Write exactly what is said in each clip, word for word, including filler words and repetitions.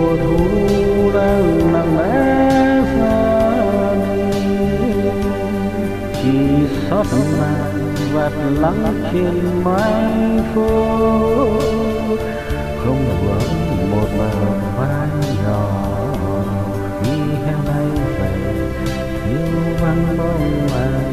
mùa thu đang nặng nề xa đi, chỉ xót màn vạt lắng trên mái phố, không vỡ một bờ vai nhỏ khi em hay về thiếu vắng bóng anh.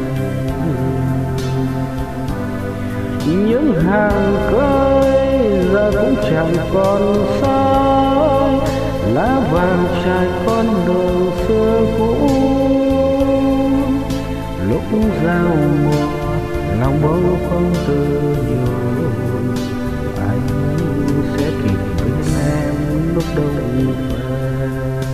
Những hàng cây giờ cũng chẳng còn soi, lá vàng trải con đường xưa cũ. Lúc giao mùa lòng bầu không từ nhiều, anh sẽ kịp bên em lúc đông về.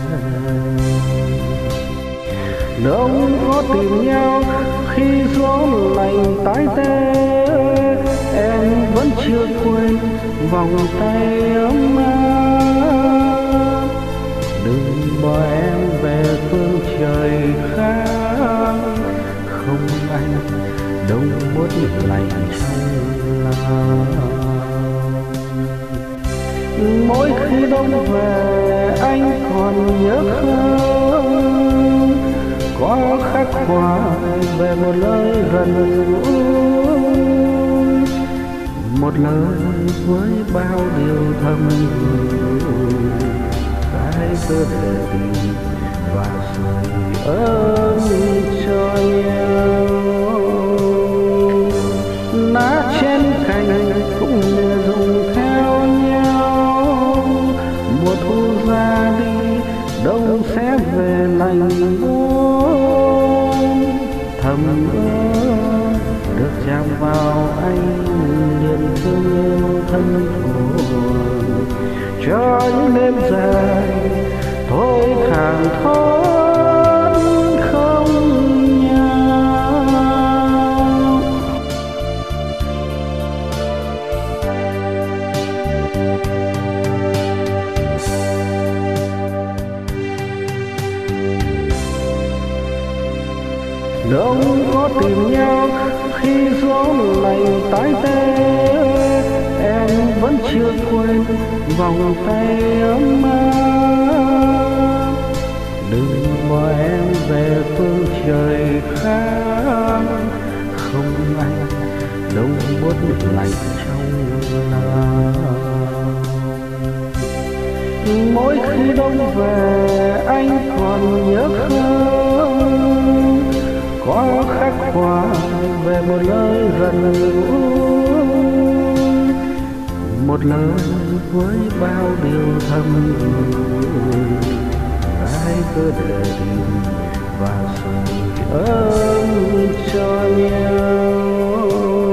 Đông có tìm nhau khi gió lạnh tái tê, em vẫn chưa quên vòng tay ấm áp. Đừng bỏ em về phương trời khác, không anh đông buốt lạnh trong lòng. Mỗi khi đông về anh còn nhớ không, có khắc họa về một lời gần gũi, một lời với bao điều thầm gửi. Cái cơ để tìm và sưởi ấm cho nhau. Lá trên cành cũng lìa rụng theo nhau, mùa thu ra đi đông sẽ về lạnh buốt. Thầm ước được chạm vào anh niềm thương yêu thân thuộc, cho những đêm dài thôi thảng thốt không nhau. Đông có tìm nhau khi gió lạnh tái tê, em vẫn chưa quên vòng tay ấm áp. Đừng bỏ em về phương trời khác, không anh đông buốt lạnh trong lòng. Mỗi khi đông về anh còn nhớ không, có khắc họa về một lời gần gũi, một lời với bao điều thầm gửi. Ai cứ để tìm và sưởi ấm cho nhau.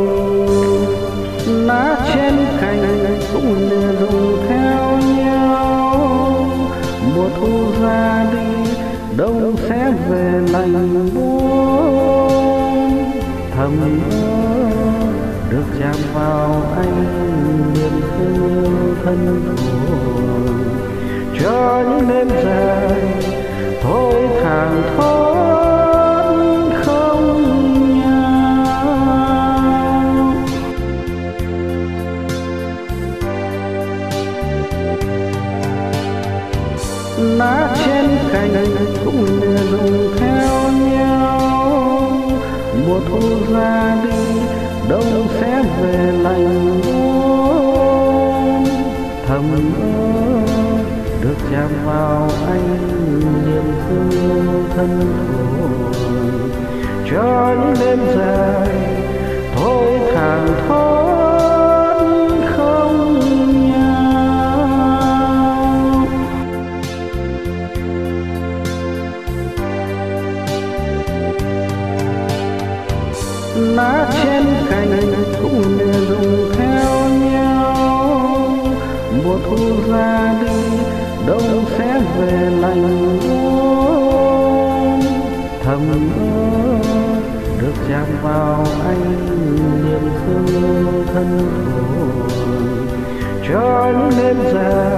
Lá trên cành cũng lìa rụng theo nhau, mùa thu ra đi đông sẽ về lạnh buốt. Thầm ước được chạm vào anh niềm thương yêu thân thuộc, cho những đêm dài thôi thảng thốt không nhau. Lá trên cành cũng lìa rụng theo nhau, mùa thu ra đi đông sẽ về lạnh buốt. Thầm ước được chạm vào anh niềm thương yêu thân thuộc, cho những đêm dài thôi thảng thốt không nhau. Lá trên cành cũng lìa rụng theo nhau, mùa thu ra đi đông sẽ về lạnh buốt. Thầm ước được chạm vào anh niềm thương yêu thân thuộc, cho những đêm dài